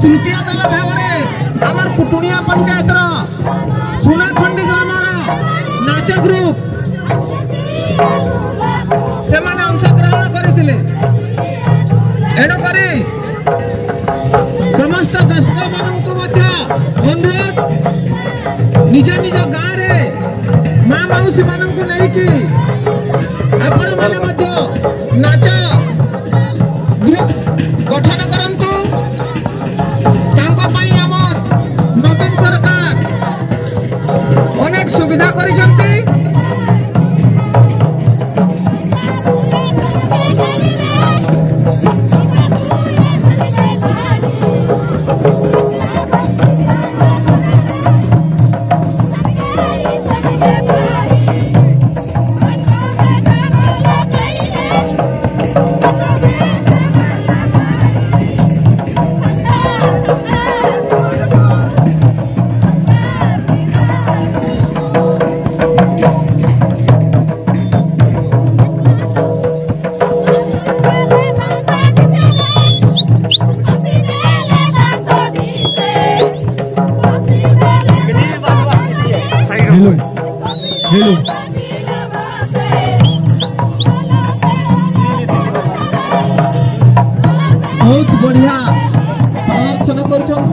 तृतीय दल भाव में आमर कुटुनिया पंचायत सुनाखंडी ग्राम नाच ग्रुप से माने अंशग्रहण करथिले। एणुक समस्त दर्शक मानू अनुरोध निज निज गाँव में माँ मौसी मानू नहीं आपण मैंने नाच ग्रुप गठन करंतु। नवीन सरकार अनेक सुविधा करिसंती। बहुत बढ़िया प्रदर्शन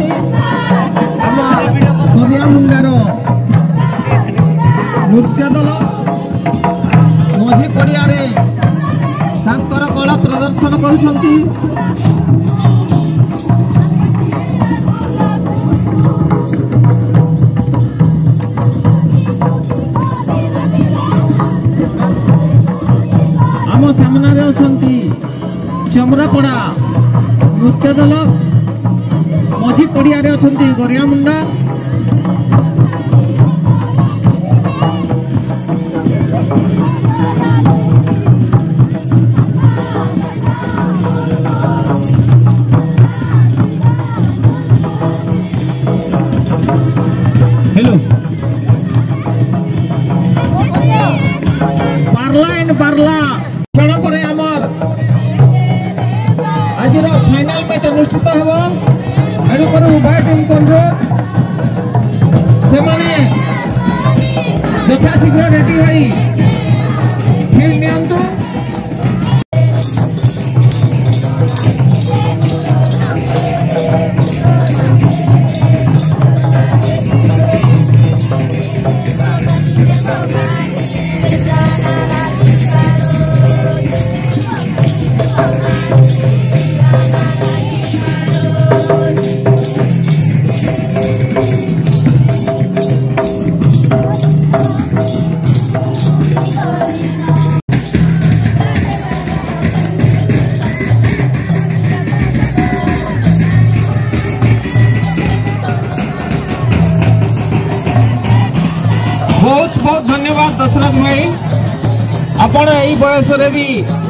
करियामुंडार नृत्य दल मझी पड़िया कला प्रदर्शन करुछंती। आम सामने अछंती चमरापड़ा नृत्य दल मझी पड़िया अछंती गरियामुंडा। हेलो पार्ला एंड पार्ला क्षण पर आमर आज फाइनाल मैच अनुष्ठित हो। एणुकर उभय टीम को से यथा शीघ्र रेडी हो फील्ड नियंतु। बहुत बहुत धन्यवाद दशरथ भाई। आपण यही बयस भी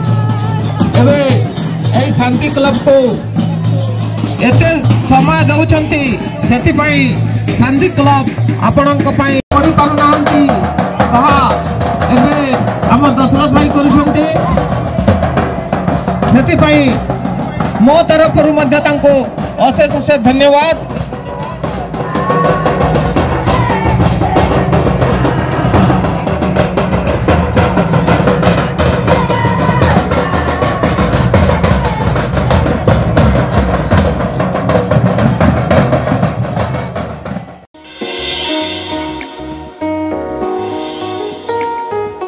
एवं शांति क्लब को एते समय दौरान से शांति क्लब आपण आम दशरथ भाई कर मो तरफ अशेष अशेष धन्यवाद।